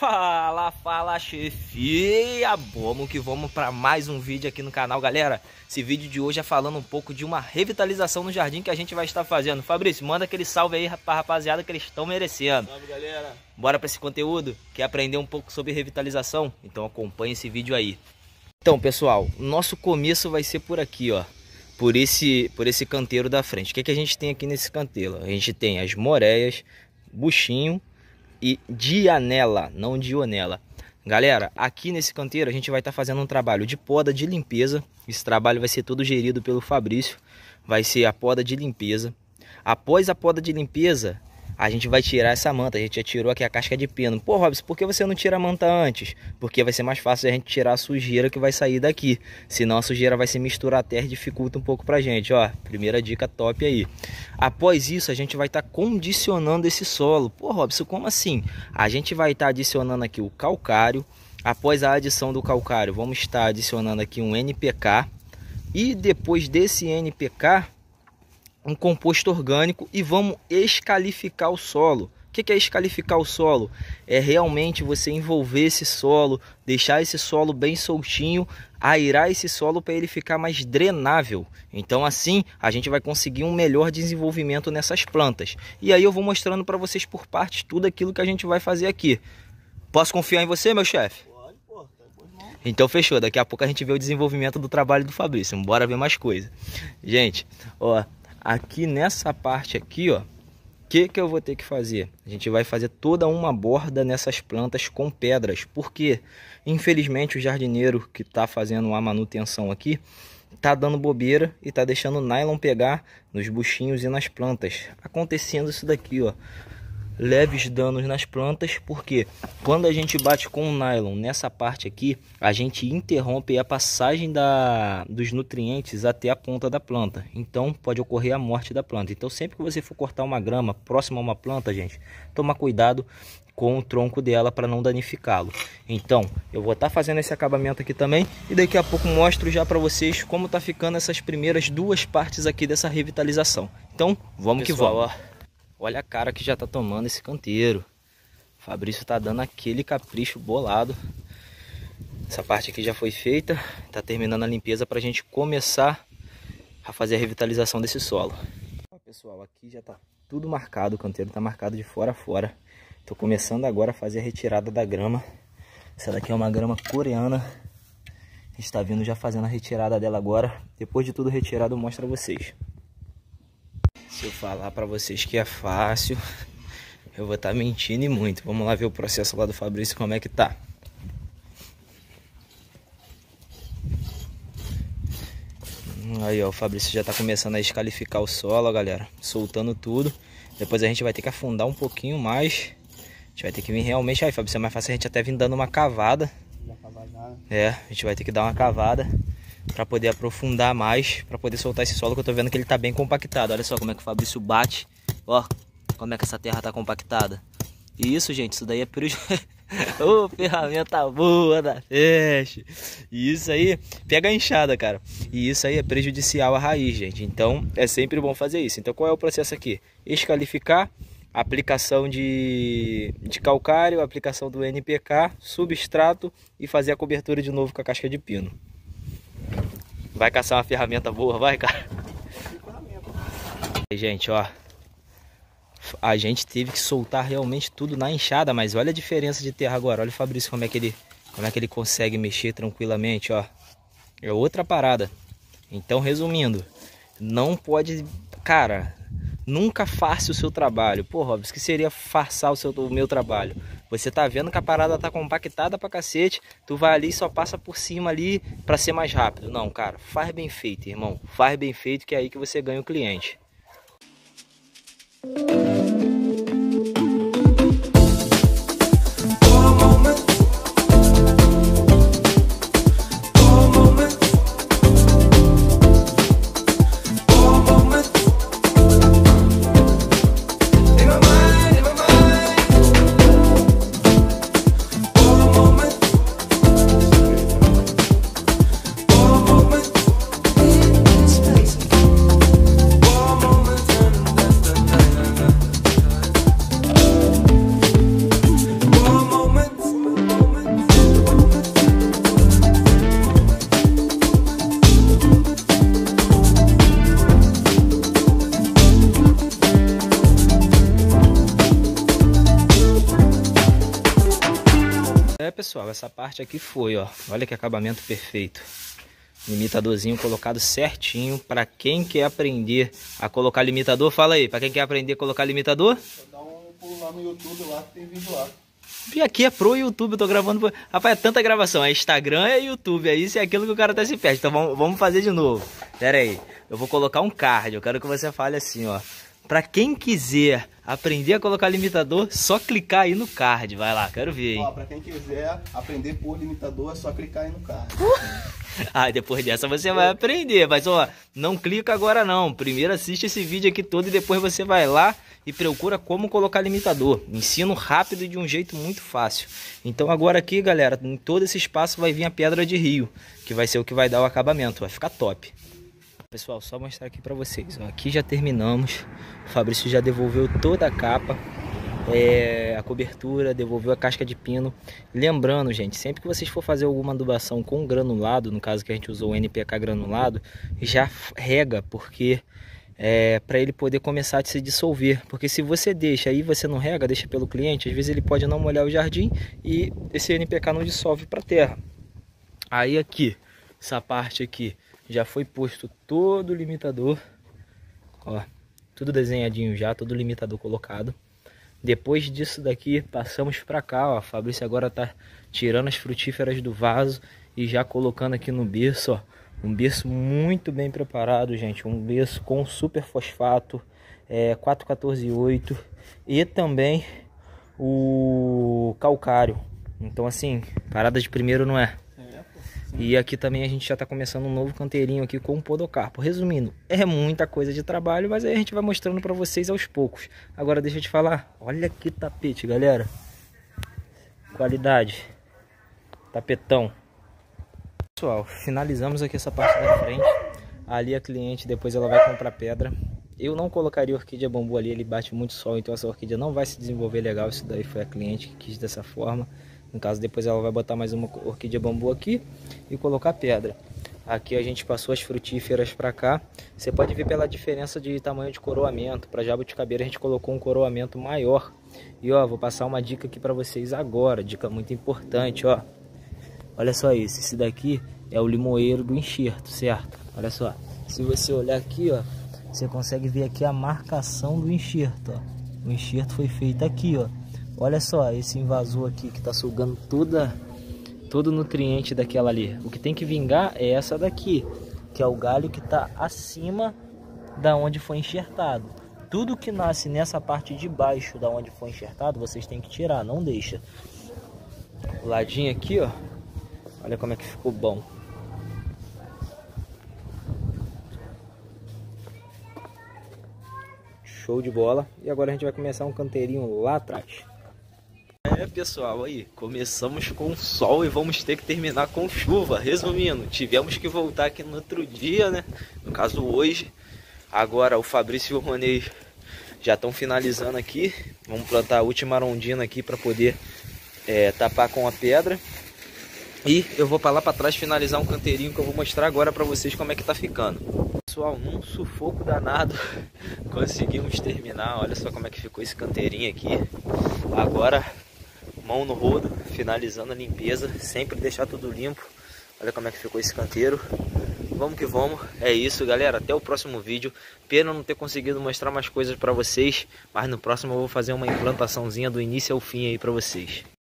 Fala, chefia! Vamos que vamos para mais um vídeo aqui no canal, galera. Esse vídeo de hoje é falando um pouco de uma revitalização no jardim que a gente vai estar fazendo. Fabrício, manda aquele salve aí pra rapaziada que eles estão merecendo. Salve, galera! Bora para esse conteúdo? Quer aprender um pouco sobre revitalização? Então acompanha esse vídeo aí. Então, pessoal, nosso começo vai ser por aqui, ó. Por esse canteiro da frente. O que a gente tem aqui nesse canteiro? A gente tem as moreias, buchinho e dianela, não dionela. Galera, aqui nesse canteiro a gente vai estar fazendo um trabalho de poda de limpeza. Esse trabalho vai ser todo gerido pelo Fabrício. Vai ser a poda de limpeza. Após a poda de limpeza, a gente vai tirar essa manta. A gente já tirou aqui a casca de pino. Pô, Robson, por que você não tira a manta antes? Porque vai ser mais fácil a gente tirar a sujeira que vai sair daqui. Senão a sujeira vai se misturar à terra e dificulta um pouco pra gente, ó. Primeira dica top aí. Após isso, a gente vai estar condicionando esse solo. Pô, Robson, como assim? A gente vai estar adicionando aqui o calcário. Após a adição do calcário, vamos estar adicionando aqui um NPK. E depois desse NPK, um composto orgânico, e vamos escalificar o solo. O que é escalificar o solo? É realmente você envolver esse solo, deixar esse solo bem soltinho, aerar esse solo para ele ficar mais drenável. Então assim a gente vai conseguir um melhor desenvolvimento nessas plantas. E aí eu vou mostrando para vocês por partes tudo aquilo que a gente vai fazer aqui. Posso confiar em você, meu chefe? Pode, pô, tá bom, irmão. Então fechou, daqui a pouco a gente vê o desenvolvimento do trabalho do Fabrício. Bora ver mais coisa. Gente, ó, aqui nessa parte aqui, ó, que eu vou ter que fazer? A gente vai fazer toda uma borda nessas plantas com pedras, porque infelizmente o jardineiro que está fazendo a manutenção aqui tá dando bobeira e tá deixando o nylon pegar nos buchinhos e nas plantas, acontecendo isso daqui, ó, leves danos nas plantas, porque quando a gente bate com o nylon nessa parte aqui, a gente interrompe a passagem dos nutrientes até a ponta da planta. Então pode ocorrer a morte da planta. Então sempre que você for cortar uma grama próxima a uma planta, gente, toma cuidado com o tronco dela para não danificá-lo. Então eu vou estar fazendo esse acabamento aqui também, e daqui a pouco mostro já para vocês como tá ficando essas primeiras duas partes aqui dessa revitalização. Então vamos, pessoal, que vamos. Ó. Olha a cara que já tá tomando esse canteiro. O Fabrício tá dando aquele capricho bolado. Essa parte aqui já foi feita. Tá terminando a limpeza pra gente começar a fazer a revitalização desse solo. Ó, pessoal, aqui já tá tudo marcado. O canteiro tá marcado de fora a fora. Tô começando agora a fazer a retirada da grama. Essa daqui é uma grama coreana. A gente tá vindo já fazendo a retirada dela agora. Depois de tudo retirado eu mostro a vocês. Se eu falar para vocês que é fácil, eu vou estar mentindo e muito. Vamos lá ver o processo lá do Fabrício, como é que tá. Aí, ó, o Fabrício já tá começando a escalificar o solo, ó, galera. Soltando tudo. Depois a gente vai ter que afundar um pouquinho mais. A gente vai ter que vir realmente... Aí, Fabrício, é mais fácil a gente até vir dando uma cavada. É, a gente vai ter que dar uma cavada para poder aprofundar mais, para poder soltar esse solo, que eu tô vendo que ele tá bem compactado. Olha só como é que o Fabrício bate. Ó, como é que essa terra tá compactada. E isso, gente, isso daí é prejudicial. Ô, ferramenta boa da Fest. E isso aí, pega a enxada, cara. E isso aí é prejudicial à raiz, gente. Então, é sempre bom fazer isso. Então, qual é o processo aqui? Escalificar, aplicação de calcário, aplicação do NPK, substrato e fazer a cobertura de novo com a casca de pino. Vai caçar uma ferramenta boa, vai, cara. Gente, ó, a gente teve que soltar realmente tudo na enxada, mas olha a diferença de terra agora. Olha o Fabrício como é que ele consegue mexer tranquilamente, ó. É outra parada. Então, resumindo, não pode, cara, nunca farce o seu trabalho. Pô, Robson, o que seria farçar o meu trabalho? Você tá vendo que a parada tá compactada pra cacete, tu vai ali e só passa por cima ali pra ser mais rápido. Não, cara, faz bem feito, irmão. Faz bem feito, que é aí que você ganha o cliente. Pessoal, essa parte aqui foi, ó. Olha que acabamento perfeito. Limitadorzinho colocado certinho. Para quem quer aprender a colocar limitador, fala aí. Para quem quer aprender a colocar limitador, dá um pulo lá no YouTube, lá que tem vídeo lá. E aqui é pro YouTube, eu tô gravando. Rapaz, é tanta gravação. É Instagram, é YouTube. É isso e aquilo que o cara até se perde. Então vamos fazer de novo. Pera aí. Eu vou colocar um card. Eu quero que você fale assim, ó. Pra quem quiser aprender a colocar limitador, só clicar aí no card. Vai lá, quero ver, hein? Ó, pra quem quiser aprender por limitador, é só clicar aí no card. Ah, depois dessa você vai aprender. Mas, ó, não clica agora não. Primeiro assiste esse vídeo aqui todo e depois você vai lá e procura como colocar limitador. Ensino rápido e de um jeito muito fácil. Então agora aqui, galera, em todo esse espaço vai vir a pedra de rio, que vai ser o que vai dar o acabamento. Vai ficar top. Pessoal, só mostrar aqui pra vocês, ó, aqui já terminamos. O Fabrício já devolveu toda a capa, a cobertura, devolveu a casca de pino. Lembrando, gente, sempre que vocês for fazer alguma adubação com granulado, no caso que a gente usou o NPK granulado, já rega, porque para ele poder começar a se dissolver. Porque se você deixa aí, você não rega, deixa pelo cliente, às vezes ele pode não molhar o jardim e esse NPK não dissolve para terra. Aí aqui, essa parte aqui, já foi posto todo o limitador, ó, tudo desenhadinho já, todo o limitador colocado. Depois disso daqui, passamos para cá, ó, a Fabrício agora tá tirando as frutíferas do vaso e já colocando aqui no berço, ó, um berço muito bem preparado, gente, um berço com super fosfato, 414,8 e também o calcário. Então assim, parada de primeiro não é. E aqui também a gente já está começando um novo canteirinho aqui com o podocarpo. Resumindo, é muita coisa de trabalho, mas aí a gente vai mostrando para vocês aos poucos. Agora deixa eu te falar, olha que tapete, galera. Qualidade. Tapetão. Pessoal, finalizamos aqui essa parte da frente. Ali a cliente, depois ela vai comprar pedra. Eu não colocaria orquídea bambu ali, ele bate muito sol, então essa orquídea não vai se desenvolver legal. Isso daí foi a cliente que quis dessa forma. No caso, depois ela vai botar mais uma orquídea bambu aqui e colocar pedra. Aqui a gente passou as frutíferas para cá. Você pode ver pela diferença de tamanho de coroamento. Para jabuticabeira a gente colocou um coroamento maior. E ó, vou passar uma dica aqui para vocês agora. Dica muito importante, ó. Olha só isso. Esse daqui é o limoeiro do enxerto, certo? Olha só. Se você olhar aqui, ó, você consegue ver aqui a marcação do enxerto, ó. O enxerto foi feito aqui, ó. Olha só esse invasor aqui que está sugando todo o nutriente daquela ali. O que tem que vingar é essa daqui, que é o galho que está acima da onde foi enxertado. Tudo que nasce nessa parte de baixo da onde foi enxertado, vocês têm que tirar, não deixa. O ladinho aqui, ó, olha como é que ficou bom. Show de bola. E agora a gente vai começar um canteirinho lá atrás. Pessoal, aí começamos com sol e vamos ter que terminar com chuva. Resumindo, tivemos que voltar aqui no outro dia, né? No caso hoje. Agora o Fabrício e o Ronei já estão finalizando aqui. Vamos plantar a última arondina aqui para poder tapar com a pedra. E eu vou para lá para trás finalizar um canteirinho que eu vou mostrar agora para vocês como é que tá ficando. Pessoal, num sufoco danado conseguimos terminar. Olha só como é que ficou esse canteirinho aqui. Agora mão no rodo, finalizando a limpeza, sempre deixar tudo limpo. Olha como é que ficou esse canteiro. Vamos que vamos, é isso, galera, até o próximo vídeo. Pena não ter conseguido mostrar mais coisas para vocês, mas no próximo eu vou fazer uma implantaçãozinha do início ao fim aí para vocês.